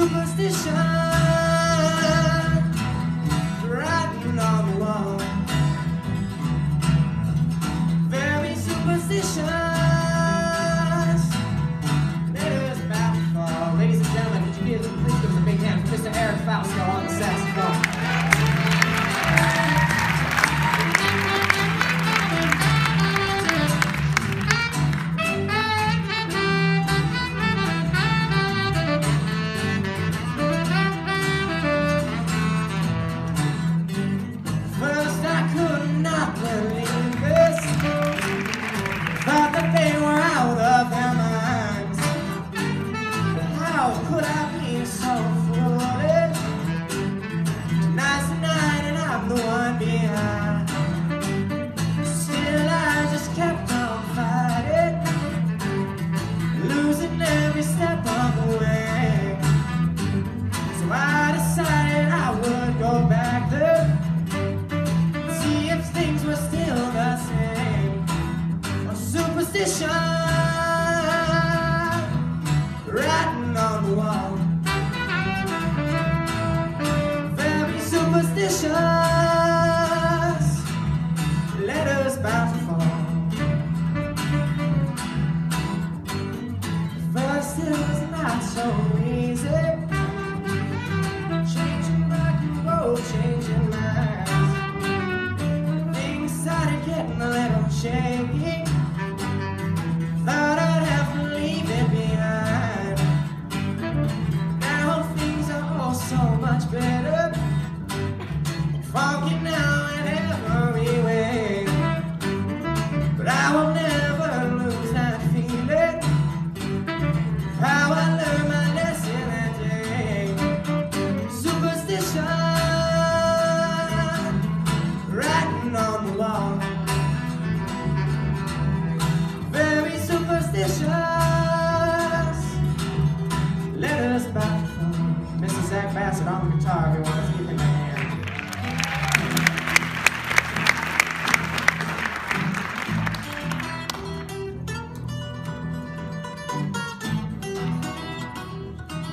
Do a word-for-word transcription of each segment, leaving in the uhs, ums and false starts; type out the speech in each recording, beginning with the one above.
superstition writing on the wall. Very superstitious. Letters about to fall. Ladies and gentlemen, could you please give us a big hand for Mister Eric Fausto on the saxophone? Superstition writing on the wall. Very superstitious. Letters about to fall. First it was not so easy. Changing rock and roll, changing minds. Things started getting a little shaky. Thought I'd have to leave it behind. Now things are all so much better. Funky now in every way. But I will never lose that feeling. How I learned my lesson that day. Superstition writing on the wall. Superstitious. Letters about to fall. Mister Zach Bassett on the guitar, everyone. Let's give him a hand.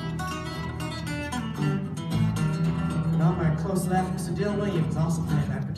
And on my close left, Mister Dill Williams, also playing that